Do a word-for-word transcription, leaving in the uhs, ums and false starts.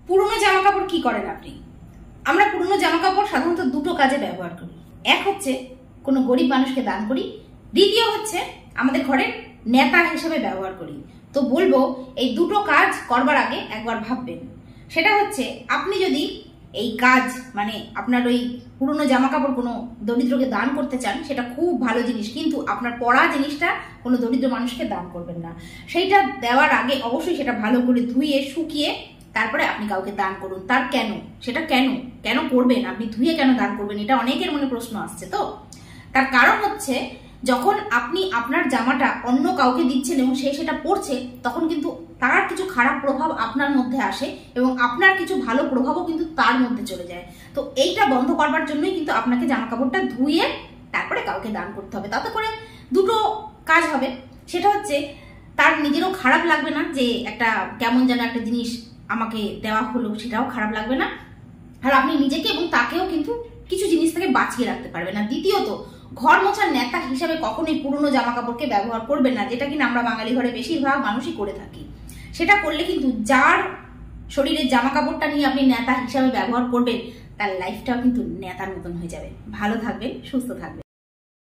পুরনো জামা কাপড় কি করেন আপনি? আমরা পুরনো জামা কাপড় সাধারণত দুটো কাজে ব্যবহার করি। এক হচ্ছে কোনো গরিব মানুষকে দান করি, দ্বিতীয় হচ্ছে আমাদের ঘরের নেতা হিসেবে ব্যবহার করি। তো বলবো এই দুটো কাজ করবার আগে একবার ভাববেন। সেটা হচ্ছে আপনি যদি এই কাজ মানে আপনার ওই পুরনো জামা কাপড় কোনো দরিদ্রকে দান করতে চান, সেটা খুব ভালো জিনিস, কিন্তু আপনার পরা জিনিসটা কোনো দরিদ্র মানুষকে দান করবেন না। সেইটা দেওয়ার আগে অবশ্যই সেটা ভালো করে ধুয়ে শুকিয়ে তারপরে আপনি কাউকে দান করুন। তার কেন সেটা কেন কেন করবেন আপনি, ধুয়ে কেন দান করবেন, এটা অনেকের মনে প্রশ্ন আসছে। তো তার কারণ হচ্ছে যখন আপনি আপনার জামাটা অন্য কাউকে দিচ্ছেন এবং সে সেটা পরছে, তখন কিন্তু তার কিছু খারাপ প্রভাব আপনার মধ্যে আসে এবং আপনার কিছু ভালো প্রভাবও কিন্তু তার মধ্যে চলে যায়। তো এইটা বন্ধ করবার জন্যই কিন্তু আপনাকে জামা কাপড়টা ধুয়ে তারপরে কাউকে দান করতে হবে। তাতে করে দুটো কাজ হবে। সেটা হচ্ছে তার নিজেরও খারাপ লাগবে না যে একটা কেমন যেন একটা জিনিস আমাকে দেওয়া হলো, সেটাও খারাপ লাগবে না, আর আপনি নিজেকে এবং তাকেও কিন্তু কিছু জিনিস থেকে বাঁচিয়ে রাখতে পারবেন। আর দ্বিতীয়ত, ঘর মোছার নেতা হিসাবে কখনোই পুরনো জামা কাপড়কে ব্যবহার করবেন না, যেটা কিনা আমরা বাঙালি ঘরে বেশিরভাগ মানুষই করে থাকি। সেটা করলে কিন্তু যার শরীরের জামা কাপড়টা নিয়ে আপনি নেতা হিসাবে ব্যবহার করবেন, তার লাইফটাও কিন্তু নেতার মতন হয়ে যাবে। ভালো থাকবেন, সুস্থ থাকবেন।